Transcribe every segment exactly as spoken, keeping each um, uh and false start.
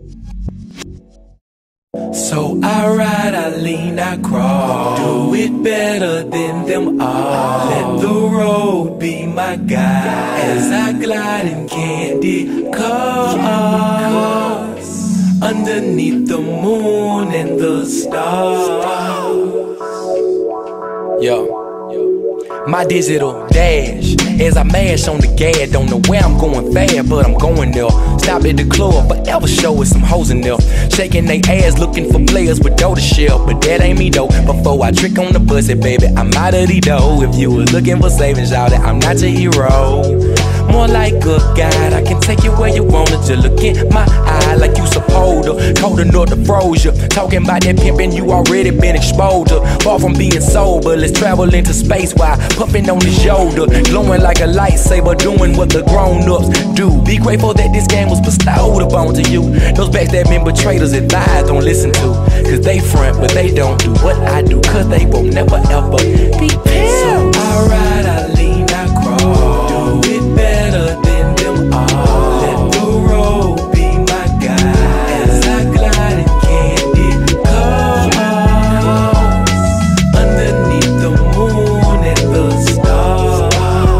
So I ride, I lean, I crawl, do it better than them all. Let the road be my guide as I glide in candy cars underneath the moon and the stars. Yo, my digital dash as I mash on the gas. Don't know where I'm going fast, but I'm going there. Stop at the club, forever show with some hoes in there, shaking they ass, looking for players with dough to share. But that ain't me though. Before I trick on the pussy, baby, I'm out of the dough. If you was looking for savings, y'all, that I'm not your hero. More like a guide, I can take you where you wanna. Just look in my eye like you supposed to. Cold enough to froze you. Talking about that pimpin', you already been exposed to. Far from being sober, let's travel into space while puffin' on the shoulder, glowing like a lightsaber, doing what the grown-ups do. Be grateful that this game was bestowed upon to you. Those backstabbing betrayers advise don't listen to, cause they front but they don't do what I do, cause they won't never ever be pimps. So I ride, I lean, I crawl, do it better than them all. Let the road be my guide as I glide in candy cars underneath the moon and the stars.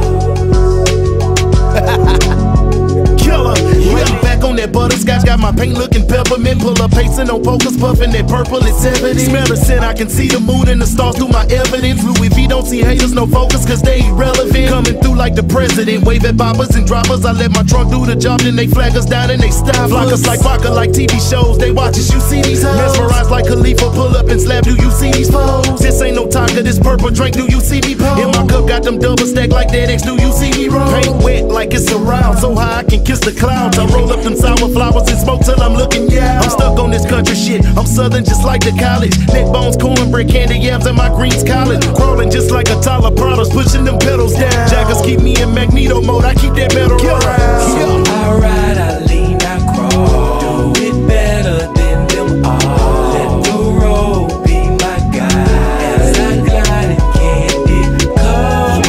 Killer, yeah. Back on that butterscotch, got my paint looking peppermint. Pull up pacing on focus, puffing that purple, it's evident. Smell the scent, I can see the moon and the stars through my evidence. Louis V don't see haters, no focus, cause they irrelevant. Coming through like the president, wave at boppers and droppers. I let my trunk do the job, then they flag us down and they stop. Flock us like vodka, like T V shows, they watch us, you see these hoes. Mesmerized like Khalifa, pull up and slap, do you see these foes? This ain't no Tonka, this purple drink, do you see me pose? In my cup, got them double stack like that X, do you see me roll? Paint wet like it's around, so high I can kiss the clouds. I roll up them sour flowers and smoke till I'm looking, yeah. I'm stuck on this country shit, I'm southern just like the college. Neck bones, cornbread, candy yams, and my greens college. Crawling just like a Tyler Prados, pushing them pedals down. Jackers keep me in Magneto mode, I keep that metal around. So I ride, I lean, I crawl, do it better than them all. Let the road be my guide as I glide in candy cars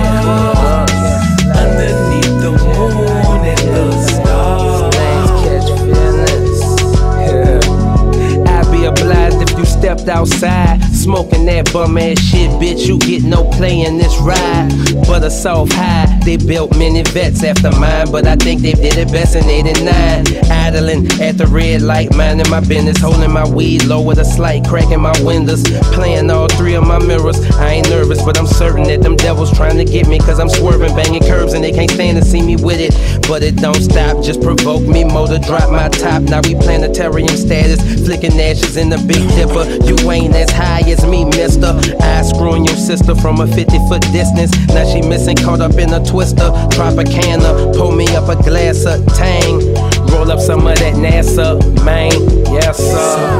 underneath the moon and the stars. Catch feelings. Yeah. I'd be obliged if you stepped outside smoking that bum ass shit, bitch. You get no play in this ride. But a soft high, they built many vets after mine, but I think they did it best in eighty-nine. Idling at the red light, minding my business, holding my weed low with a slight crack in my windows, playing all three of my mirrors. I ain't nervous, but I'm certain that them devils trying to get me, cause I'm swerving, banging curves, and they can't stand to see me with it. But it don't stop, just provoke me more to drop my top. Now we planetarium status, flicking ashes in the Big Dipper. You ain't as high as me, mister. I screwing your sister from a fifty foot distance. Now she missing, caught up in a twister. Tropicana, pull me up a glass of Tang. Roll up some of that NASA, man. Yes, sir.